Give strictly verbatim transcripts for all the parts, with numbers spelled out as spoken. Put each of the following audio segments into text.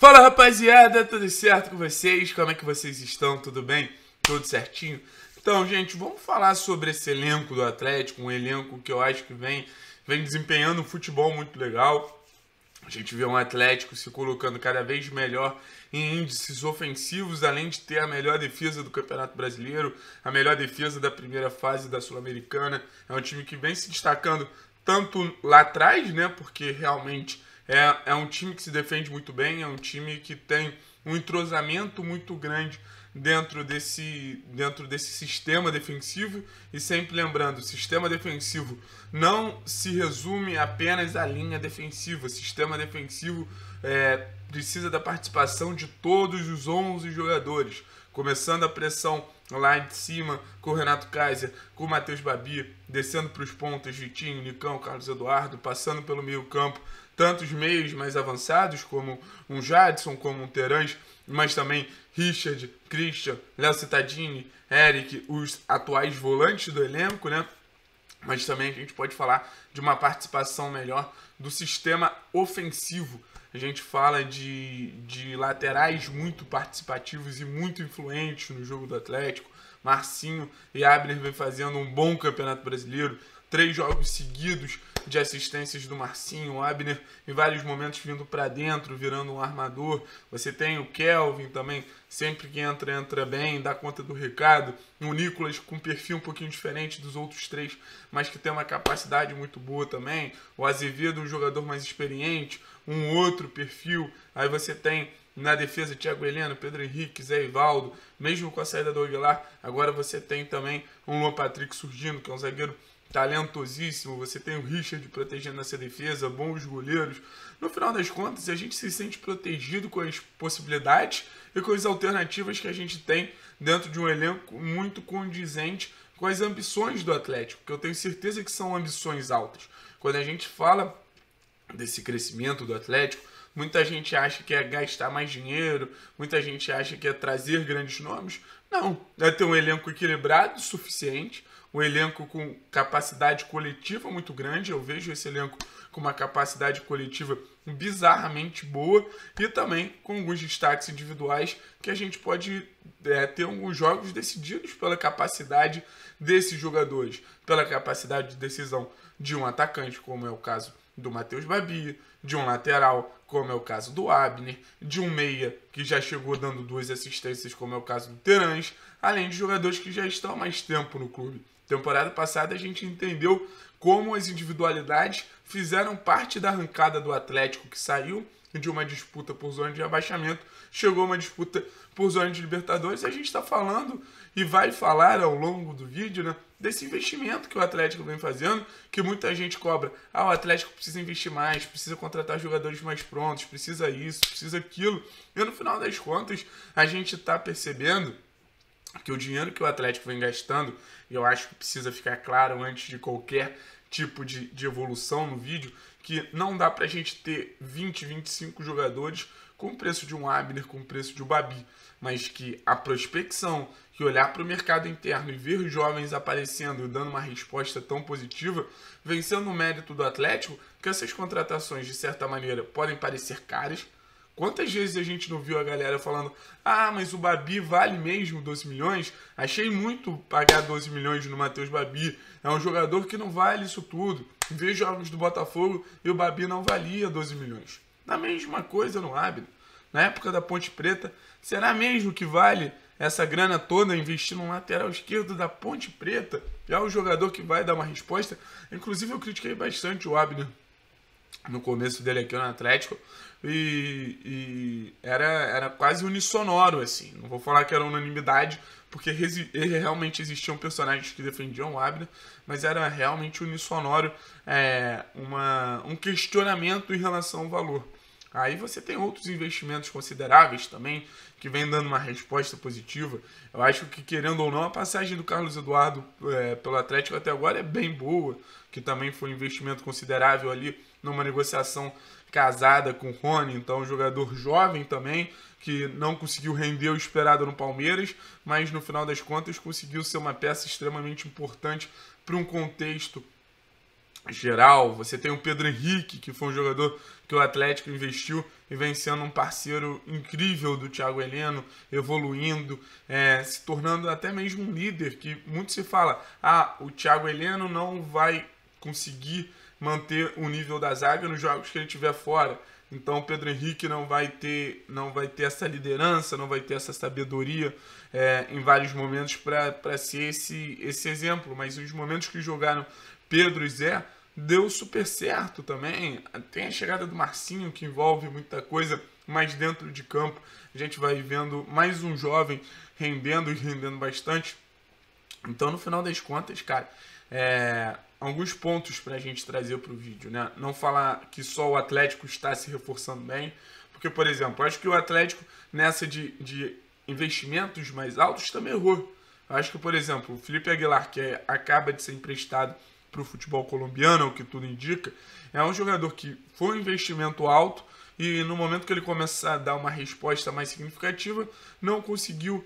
Fala, rapaziada, tudo certo com vocês? Como é que vocês estão? Tudo bem? Tudo certinho? Então, gente, vamos falar sobre esse elenco do Atlético, um elenco que eu acho que vem, vem desempenhando um futebol muito legal. A gente vê um Atlético se colocando cada vez melhor em índices ofensivos, além de ter a melhor defesa do Campeonato Brasileiro, a melhor defesa da primeira fase da Sul-Americana. É um time que vem se destacando tanto lá atrás, né, porque realmente é, é um time que se defende muito bem, é um time que tem um entrosamento muito grande dentro desse, dentro desse sistema defensivo. E sempre lembrando, o sistema defensivo não se resume apenas à linha defensiva. O sistema defensivo é, precisa da participação de todos os onze jogadores, começando a pressão lá de cima com o Renato Kaiser, com o Matheus Babi, descendo para os pontas, Vitinho, Nicão, Carlos Eduardo, passando pelo meio campo, tanto os meios mais avançados, como um Jadson, como um Terãs, mas também Richard, Christian, Léo Cittadini, Eric, os atuais volantes do elenco, né? Mas também a gente pode falar de uma participação melhor do sistema ofensivo. A gente fala de, de laterais muito participativos e muito influentes no jogo do Atlético. Marcinho e Abner vem fazendo um bom Campeonato Brasileiro. Três jogos seguidos de assistências do Marcinho, o Abner em vários momentos vindo para dentro, virando um armador. Você tem o Kelvin também, sempre que entra, entra bem, dá conta do recado. O Nicolas com um perfil um pouquinho diferente dos outros três, mas que tem uma capacidade muito boa também. O Azevedo, um jogador mais experiente, um outro perfil. Aí você tem na defesa Thiago Heleno, Pedro Henrique, Zé Ivaldo, mesmo com a saída do Aguilar, agora você tem também um Luan Patrick surgindo, que é um zagueiro talentosíssimo. Você tem o Richard protegendo essa defesa, bons goleiros. No final das contas, a gente se sente protegido com as possibilidades e com as alternativas que a gente tem dentro de um elenco muito condizente com as ambições do Atlético, que eu tenho certeza que são ambições altas. Quando a gente fala desse crescimento do Atlético, muita gente acha que é gastar mais dinheiro, muita gente acha que é trazer grandes nomes. Não, é ter um elenco equilibrado o suficiente, um elenco com capacidade coletiva muito grande. Eu vejo esse elenco com uma capacidade coletiva bizarramente boa e também com alguns destaques individuais que a gente pode é, ter alguns jogos decididos pela capacidade desses jogadores, pela capacidade de decisão de um atacante, como é o caso do Matheus Babi, de um lateral, como é o caso do Abner, de um meia que já chegou dando duas assistências, como é o caso do Terãs, além de jogadores que já estão há mais tempo no clube. Temporada passada a gente entendeu como as individualidades fizeram parte da arrancada do Atlético, que saiu de uma disputa por zona de abaixamento, chegou uma disputa por zona de Libertadores. E a gente está falando e vai falar ao longo do vídeo, né, desse investimento que o Atlético vem fazendo, que muita gente cobra. Ah, o Atlético precisa investir mais, precisa contratar jogadores mais prontos, precisa isso, precisa aquilo. E no final das contas, a gente está percebendo que o dinheiro que o Atlético vem gastando, e eu acho que precisa ficar claro antes de qualquer tipo de, de evolução no vídeo, que não dá pra gente ter vinte, vinte e cinco jogadores com o preço de um Abner, com o preço de um Babi, mas que a prospecção, que olhar para o mercado interno e ver os jovens aparecendo e dando uma resposta tão positiva, vem sendo um mérito do Atlético, que essas contratações, de certa maneira, podem parecer caras. Quantas vezes a gente não viu a galera falando: ah, mas o Babi vale mesmo doze milhões? Achei muito pagar doze milhões no Matheus Babi. É um jogador que não vale isso tudo. Vejo jogos do Botafogo e o Babi não valia doze milhões. A mesma coisa no Abner. Na época da Ponte Preta, será mesmo que vale essa grana toda investir num lateral esquerdo da Ponte Preta? É o jogador que vai dar uma resposta. Inclusive eu critiquei bastante o Abner no começo dele aqui no Atlético, e, e era, era quase unissonoro, assim. Não vou falar que era unanimidade, porque resi- realmente existiam personagens que defendiam o Abner, mas era realmente unissonoro, é, uma, um questionamento em relação ao valor. Aí você tem outros investimentos consideráveis também, que vem dando uma resposta positiva. Eu acho que, querendo ou não, a passagem do Carlos Eduardo é, pelo Atlético até agora é bem boa, que também foi um investimento considerável ali numa negociação casada com o Rony. Então, um jogador jovem também, que não conseguiu render o esperado no Palmeiras, mas no final das contas conseguiu ser uma peça extremamente importante para um contexto geral. Você tem o Pedro Henrique, que foi um jogador que o Atlético investiu e vem sendo um parceiro incrível do Thiago Heleno, evoluindo, é, se tornando até mesmo um líder, que muito se fala, ah, o Thiago Heleno não vai conseguir manter o nível da zaga nos jogos que ele estiver fora. Então o Pedro Henrique não vai ter, não vai ter essa liderança, não vai ter essa sabedoria é, em vários momentos para ser esse, esse exemplo. Mas os momentos que jogaram Pedro e Zé, deu super certo também. Tem a chegada do Marcinho, que envolve muita coisa, mas dentro de campo a gente vai vendo mais um jovem rendendo e rendendo bastante. Então, no final das contas, cara, é, alguns pontos para a gente trazer para o vídeo, né? Não falar que só o Atlético está se reforçando bem, porque, por exemplo, eu acho que o Atlético, nessa de, de investimentos mais altos, também errou. Eu acho que, por exemplo, o Felipe Aguilar, que é, acaba de ser emprestado para o futebol colombiano, o que tudo indica, é um jogador que foi um investimento alto e no momento que ele começar a dar uma resposta mais significativa, não conseguiu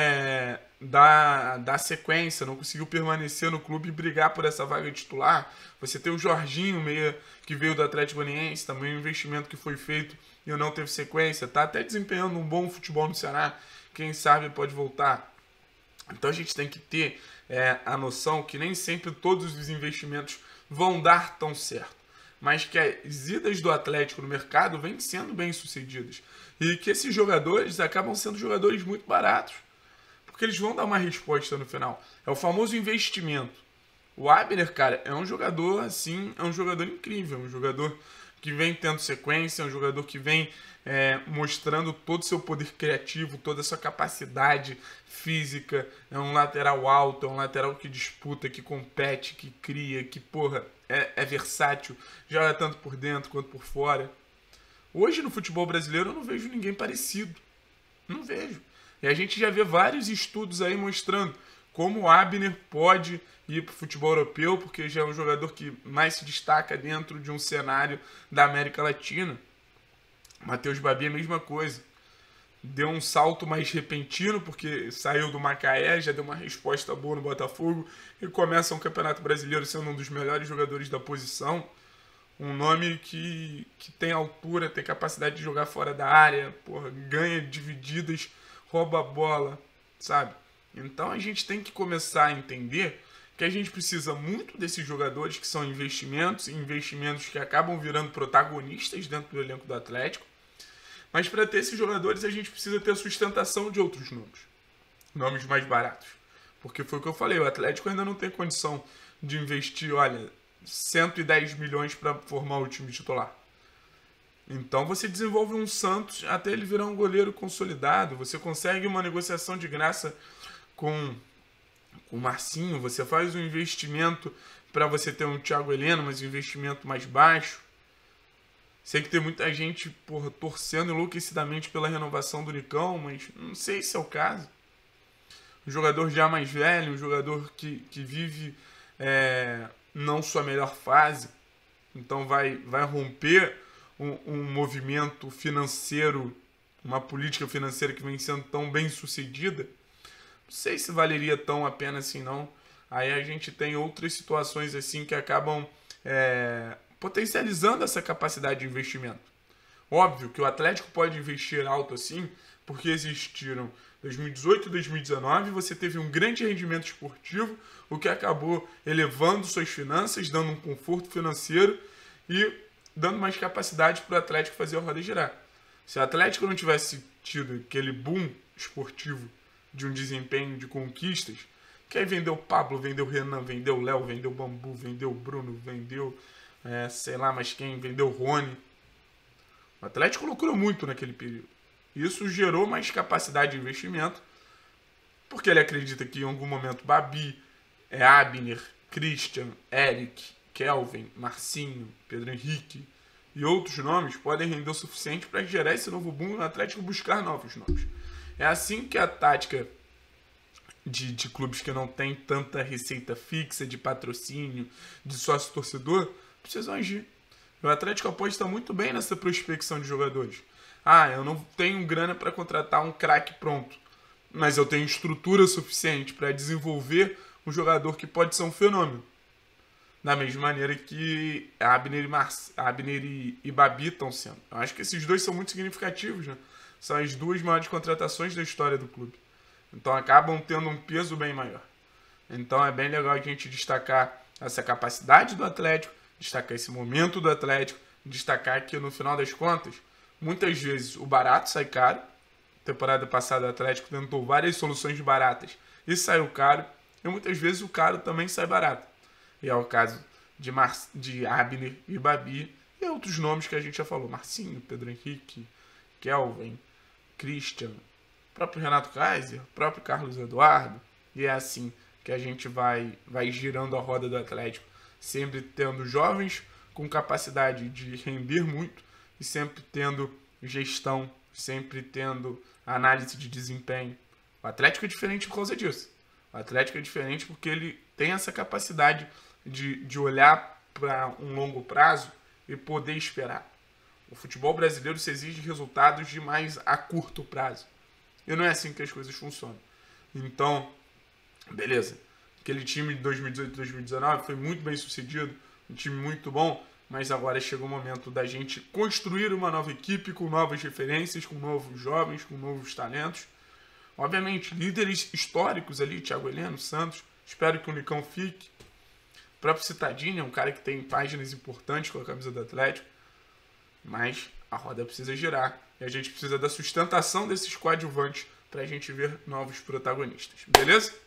é, dar, dar sequência, não conseguiu permanecer no clube e brigar por essa vaga titular. Você tem o Jorginho, meia, que veio do Atlético Goianiense, também um investimento que foi feito e não teve sequência, está até desempenhando um bom futebol no Ceará, quem sabe pode voltar. Então a gente tem que ter é, a noção que nem sempre todos os investimentos vão dar tão certo, mas que as idas do Atlético no mercado vêm sendo bem sucedidas e que esses jogadores acabam sendo jogadores muito baratos, porque eles vão dar uma resposta no final. É o famoso investimento. O Abner, cara, é um jogador assim, é um jogador incrível, um jogador que vem tendo sequência, é um jogador que vem é, mostrando todo o seu poder criativo, toda a sua capacidade física, é um lateral alto, é um lateral que disputa, que compete, que cria, que, porra, é, é versátil, joga tanto por dentro quanto por fora. Hoje no futebol brasileiro eu não vejo ninguém parecido, não vejo. E a gente já vê vários estudos aí mostrando como o Abner pode ir para o futebol europeu, porque já é um jogador que mais se destaca dentro de um cenário da América Latina. Matheus Babi é a mesma coisa. Deu um salto mais repentino, porque saiu do Macaé, já deu uma resposta boa no Botafogo, e começa um Campeonato Brasileiro sendo um dos melhores jogadores da posição. Um nome que, que tem altura, tem capacidade de jogar fora da área, porra, ganha divididas, rouba a bola, sabe? Então a gente tem que começar a entender que a gente precisa muito desses jogadores que são investimentos, investimentos que acabam virando protagonistas dentro do elenco do Atlético. Mas para ter esses jogadores a gente precisa ter a sustentação de outros nomes, nomes mais baratos. Porque foi o que eu falei, o Atlético ainda não tem condição de investir, olha, cento e dez milhões para formar o time titular. Então você desenvolve um Santos até ele virar um goleiro consolidado, você consegue uma negociação de graça com o Marcinho, você faz um investimento para você ter um Thiago Heleno, mas um investimento mais baixo. Sei que tem muita gente, porra, torcendo enlouquecidamente pela renovação do Nicão, mas não sei se é o caso. Um jogador já mais velho, um jogador que, que vive é, não sua melhor fase, então vai, vai romper um, um movimento financeiro, uma política financeira que vem sendo tão bem sucedida. Não sei se valeria tão a pena assim, não. Aí a gente tem outras situações assim que acabam é, potencializando essa capacidade de investimento. Óbvio que o Atlético pode investir alto assim, porque existiram dois mil e dezoito e dois mil e dezenove, você teve um grande rendimento esportivo, o que acabou elevando suas finanças, dando um conforto financeiro e dando mais capacidade para o Atlético fazer a roda girar. Se o Atlético não tivesse tido aquele boom esportivo de um desempenho de conquistas, que aí vendeu Pablo, vendeu Renan, vendeu Léo, vendeu Bambu, vendeu Bruno, vendeu, é, sei lá mais quem, vendeu Rony. O Atlético lucrou muito naquele período. Isso gerou mais capacidade de investimento, porque ele acredita que em algum momento Babi, é, Abner, Christian, Eric, Kelvin, Marcinho, Pedro Henrique e outros nomes podem render o suficiente para gerar esse novo boom e o Atlético buscar novos nomes. É assim que a tática de, de clubes que não tem tanta receita fixa de patrocínio, de sócio-torcedor, precisam agir. O Atlético aposta muito bem nessa prospecção de jogadores. Ah, eu não tenho grana para contratar um craque pronto, mas eu tenho estrutura suficiente para desenvolver um jogador que pode ser um fenômeno. da mesma maneira que Abner e, Mar... Abner e... e Babi estão sendo. Eu acho que esses dois são muito significativos, né? São as duas maiores contratações da história do clube. Então acabam tendo um peso bem maior. Então é bem legal a gente destacar essa capacidade do Atlético, destacar esse momento do Atlético, destacar que no final das contas, muitas vezes o barato sai caro. Temporada passada o Atlético tentou várias soluções baratas e saiu caro. E muitas vezes o caro também sai barato. E é o caso de, Mar... de Abner e Babi e outros nomes que a gente já falou. Marcinho, Pedro Henrique, Kelvin, Christian, o próprio Renato Kaiser, o próprio Carlos Eduardo. E é assim que a gente vai, vai girando a roda do Atlético, sempre tendo jovens com capacidade de render muito e sempre tendo gestão, sempre tendo análise de desempenho. O Atlético é diferente por causa disso. O Atlético é diferente porque ele tem essa capacidade de, de olhar para um longo prazo e poder esperar. O futebol brasileiro se exige resultados de mais a curto prazo. E não é assim que as coisas funcionam. Então, beleza. Aquele time de dois mil e dezoito, dois mil e dezenove foi muito bem sucedido, um time muito bom, mas agora chega o momento da gente construir uma nova equipe com novas referências, com novos jovens, com novos talentos. Obviamente, líderes históricos ali, Thiago Heleno, Santos, espero que o Nicão fique. O próprio Citadini é um cara que tem páginas importantes com a camisa do Atlético, mas a roda precisa girar e a gente precisa da sustentação desses coadjuvantes para a gente ver novos protagonistas, beleza?